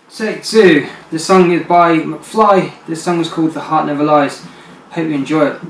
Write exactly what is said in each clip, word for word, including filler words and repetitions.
Take two. This song is by Mcfly. This song is called The Heart Never Lies. Hope you enjoy it.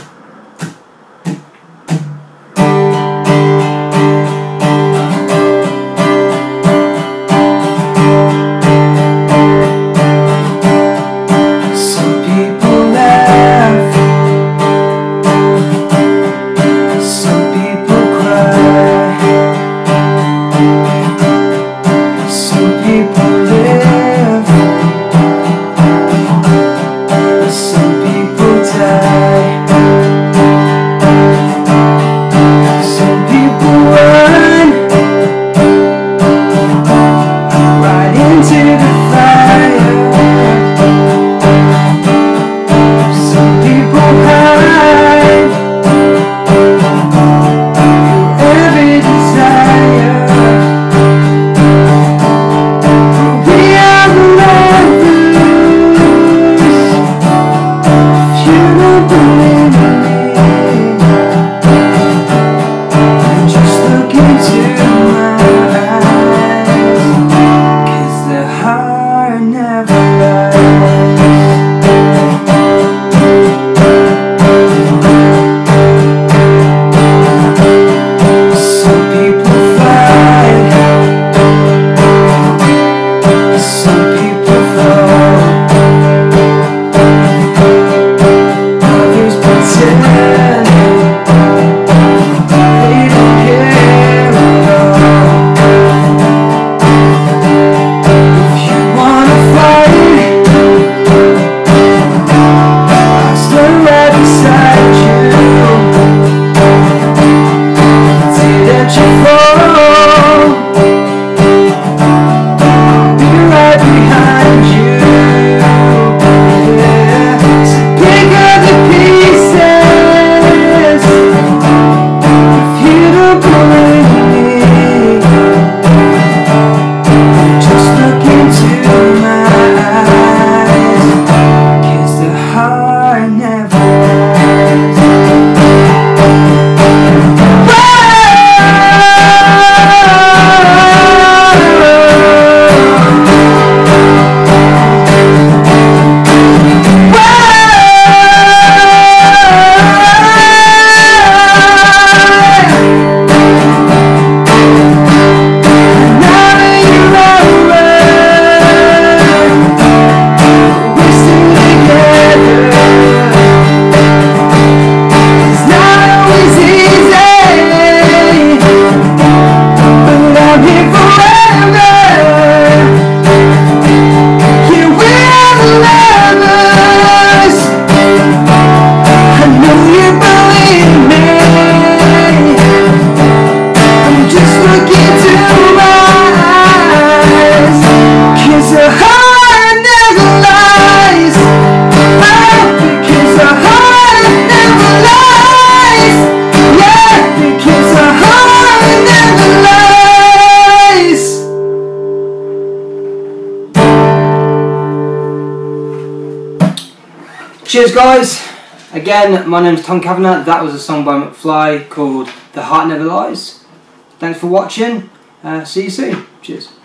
Cheers guys! Again, my name's Tom Kavanagh. That was a song by Mcfly called The Heart Never Lies. Thanks for watching. Uh, see you soon. Cheers.